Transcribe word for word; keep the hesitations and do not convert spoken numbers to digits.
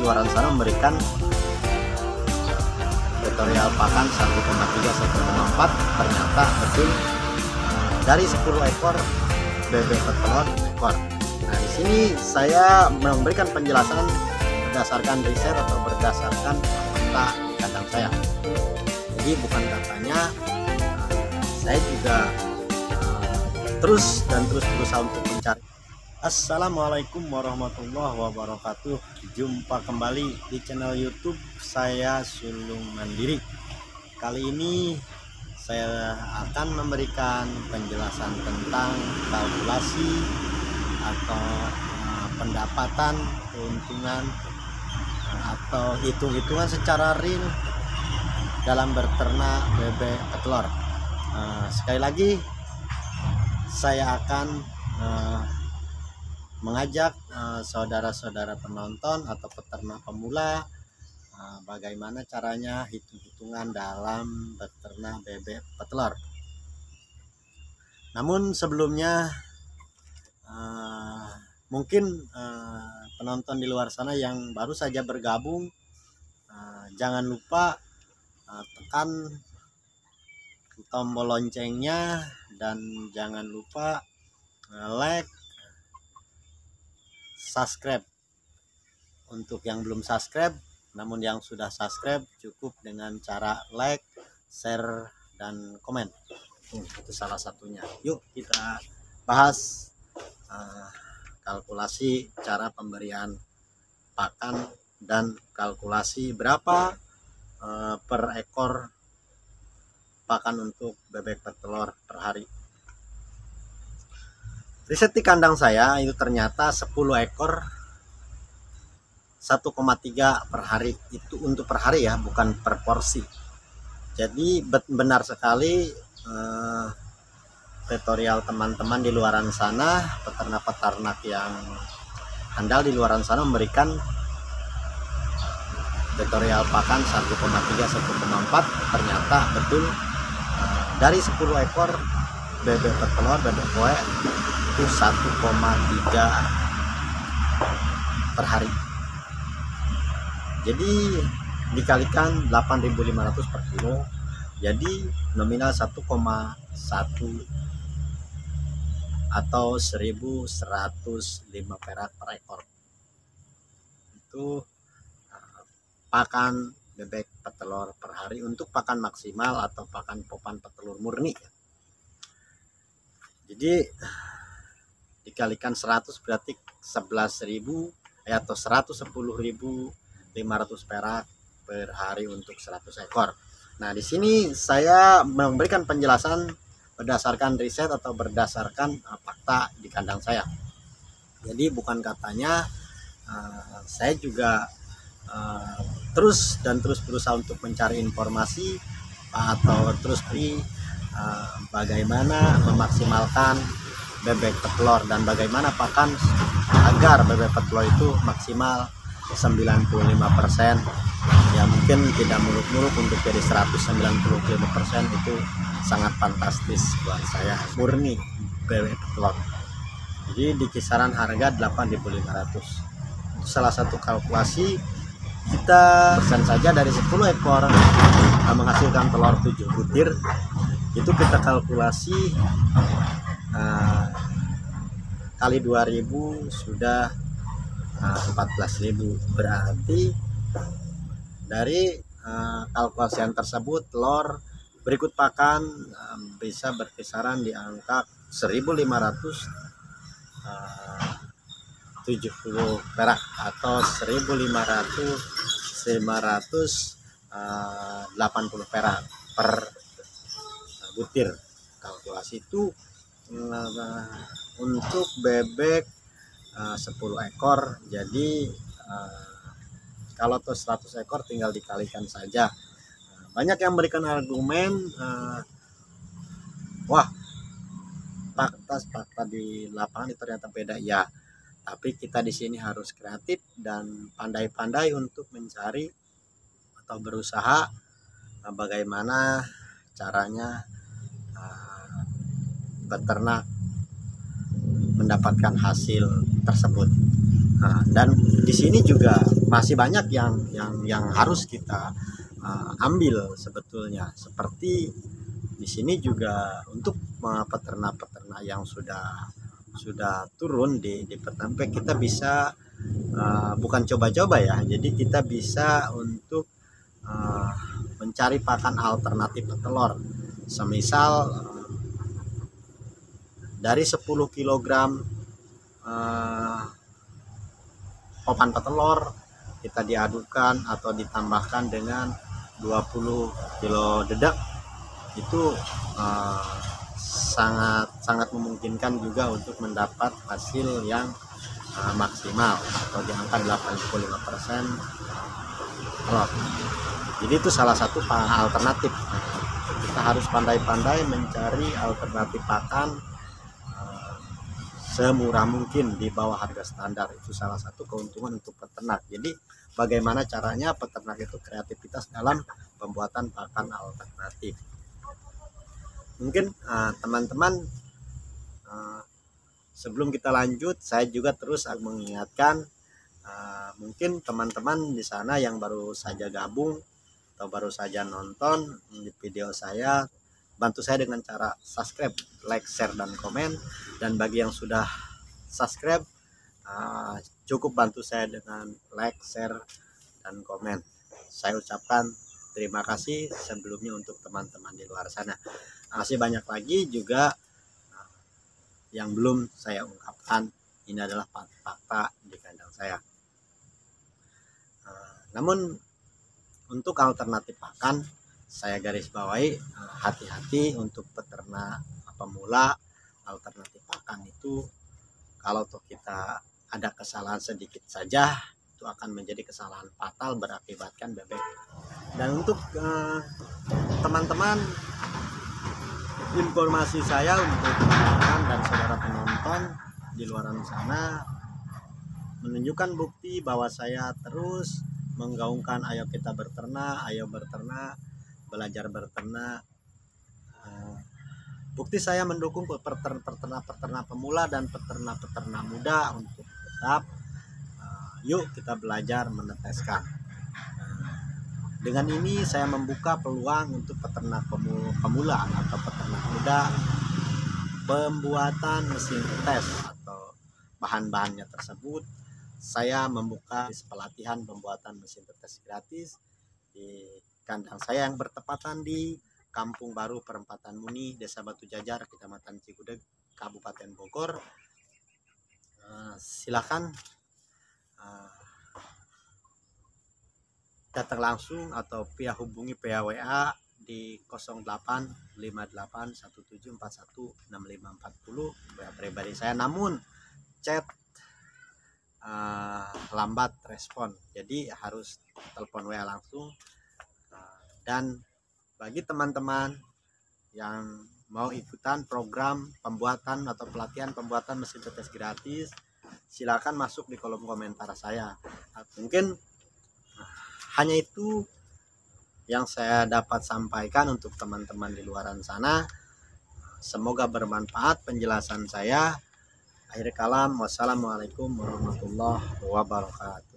luar sana memberikan tutorial pakan satu koma tiga sampai satu koma empat. Ternyata betul dari sepuluh ekor bebek petelur ekor. Nah, di sini saya memberikan penjelasan berdasarkan riset atau berdasarkan fakta di kandang saya. Jadi bukan katanya, saya juga uh, terus dan terus berusaha untuk mencari. Assalamualaikum warahmatullahi wabarakatuh. Jumpa kembali di channel YouTube saya, Sulung Mandiri. Kali ini saya akan memberikan penjelasan tentang kalkulasi atau uh, pendapatan, keuntungan, uh, atau hitung-hitungan secara real dalam berternak bebek petelur. Uh, sekali lagi saya akan uh, mengajak saudara-saudara uh, penonton atau peternak pemula uh, bagaimana caranya hitung-hitungan dalam beternak bebek petelur. Namun sebelumnya uh, mungkin uh, penonton di luar sana yang baru saja bergabung, uh, jangan lupa uh, tekan tombol loncengnya dan jangan lupa uh, like, subscribe. Untuk yang belum subscribe, namun yang sudah subscribe cukup dengan cara like, share, dan komen. Itu salah satunya. Yuk kita bahas uh, kalkulasi cara pemberian pakan dan kalkulasi berapa uh, per ekor pakan untuk bebek petelur per hari. Riset di kandang saya itu ternyata sepuluh ekor satu koma tiga per hari. Itu untuk per hari ya, bukan per porsi. Jadi benar sekali eh, tutorial teman-teman di luaran sana, peternak-peternak yang handal di luaran sana memberikan tutorial pakan satu koma tiga sampai satu koma empat. Ternyata betul dari sepuluh ekor bebek petelur, bebek koe itu satu koma tiga per hari. Jadi dikalikan delapan ribu lima ratus per kilo, jadi nominal satu koma satu atau seribu seratus lima perak per ekor. Itu uh, pakan bebek petelur per hari untuk pakan maksimal atau pakan popan petelur murni. Jadi dikalikan seratus berarti sebelas ribu atau seratus sepuluh ribu lima ratus perak per hari untuk seratus ekor. Nah, di sini saya memberikan penjelasan berdasarkan riset atau berdasarkan uh, fakta di kandang saya. Jadi bukan katanya, uh, saya juga uh, terus dan terus berusaha untuk mencari informasi atau terus di uh, bagaimana memaksimalkan bebek petelur dan bagaimana pakan agar bebek petelur itu maksimal sembilan puluh lima persen. Ya mungkin tidak muluk-muluk untuk jadi seratus sembilan puluh lima persen, itu sangat fantastis buat saya, murni bebek petelur. Jadi di kisaran harga delapan ribu lima ratus. Itu salah satu kalkulasi. Kita pesan saja dari sepuluh ekor menghasilkan telur tujuh butir, itu kita kalkulasi uh, kali dua ribu sudah uh, empat belas ribu. Berarti dari uh, kalkulasian tersebut telur berikut pakan uh, bisa berkisaran di angka seribu lima ratus tujuh puluh perak atau seribu lima ratus lima ratus delapan puluh perak per butir. Kalkulasi itu uh, untuk bebek uh, sepuluh ekor. Jadi uh, kalau tuh seratus ekor tinggal dikalikan saja. Uh, banyak yang memberikan argumen, uh, wah fakta-fakta di lapangan itu ternyata beda ya. Tapi kita di sini harus kreatif dan pandai-pandai untuk mencari atau berusaha uh, bagaimana caranya uh, beternak mendapatkan hasil tersebut. Nah, dan di sini juga masih banyak yang yang yang harus kita uh, ambil sebetulnya, seperti di sini juga untuk uh, peternak-peternak yang sudah sudah turun di di peternak, kita bisa uh, bukan coba-coba ya, jadi kita bisa untuk uh, mencari pakan alternatif petelur. Semisal uh, dari sepuluh kilogram uh, papan petelur kita diadukan atau ditambahkan dengan dua puluh kilo dedak, itu uh, sangat sangat memungkinkan juga untuk mendapat hasil yang uh, maksimal atau di angka delapan puluh lima persen telur. Jadi itu salah satu alternatif. Kita harus pandai-pandai mencari alternatif pakan uh, semurah mungkin di bawah harga standar. Itu salah satu keuntungan untuk peternak. Jadi bagaimana caranya peternak itu kreativitas dalam pembuatan pakan alternatif. Mungkin teman-teman uh, uh, sebelum kita lanjut, saya juga terus mengingatkan uh, mungkin teman-teman di sana yang baru saja gabung atau baru saja nonton di video saya, bantu saya dengan cara subscribe, like, share, dan komen. Dan bagi yang sudah subscribe, uh, cukup bantu saya dengan like, share, dan komen. Saya ucapkan terima kasih sebelumnya untuk teman-teman di luar sana. Masih banyak lagi juga uh, yang belum saya ungkapkan. Ini adalah fakta di kandang saya. Uh, namun untuk alternatif pakan, saya garis bawahi, hati-hati untuk peternak pemula. Alternatif pakan itu kalau toh kita ada kesalahan sedikit saja, itu akan menjadi kesalahan fatal, berakibatkan bebek. Dan untuk eh, teman-teman, informasi saya untuk teman-teman dan saudara penonton di luar sana menunjukkan bukti bahwa saya terus menggaungkan ayo kita berternak, ayo berternak, belajar berternak. Uh, bukti saya mendukung peternak-peternak pemula dan peternak-peternak muda untuk tetap uh, yuk kita belajar meneteskan. Uh, dengan ini saya membuka peluang untuk peternak pemula atau peternak muda pembuatan mesin tetes atau bahan-bahannya tersebut. Saya membuka pelatihan pembuatan mesin tetes gratis di kandang saya yang bertepatan di Kampung Baru Perempatan Muni, Desa Batu Jajar, Kecamatan Cigudeg, Kabupaten Bogor. Uh, silakan uh, datang langsung atau via hubungi via W A di nol delapan lima delapan satu tujuh empat satu enam lima empat nol, W A pribadi saya. Namun chat Uh, lambat respon, jadi harus telepon W A langsung. Uh, dan bagi teman-teman yang mau ikutan program pembuatan atau pelatihan pembuatan mesin tetes gratis, silakan masuk di kolom komentar saya. Uh, mungkin uh, hanya itu yang saya dapat sampaikan untuk teman-teman di luar sana. Semoga bermanfaat penjelasan saya. Akhir kalam, wassalamualaikum warahmatullahi wabarakatuh.